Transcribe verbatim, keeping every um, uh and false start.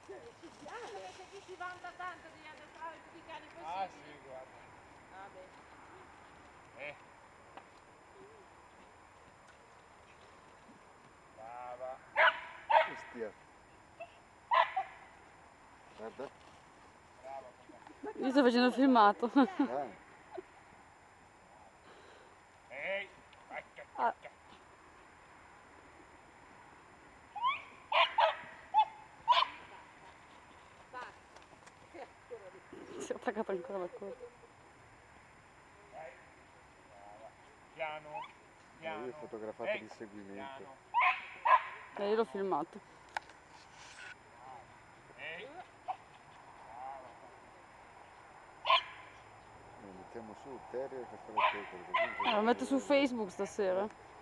Perché chi si vanta tanto di addestrare tutti i cani possibili. Ah sì, guarda. Vabbè. Eh. Brava. Ostia. Guarda. Brava. Io sto facendo filmato. Ah. Ehi, vacca, Ah. vacca. Si è attaccata ancora la coda. Dai. Brava. Piano, piano. Eh, io ho fotografato Ehi, di seguimento. piano. E io l'ho filmato. Ehi. Lo mettiamo su, Terrier che fa le pecore. Ah, lo metto su Facebook stasera.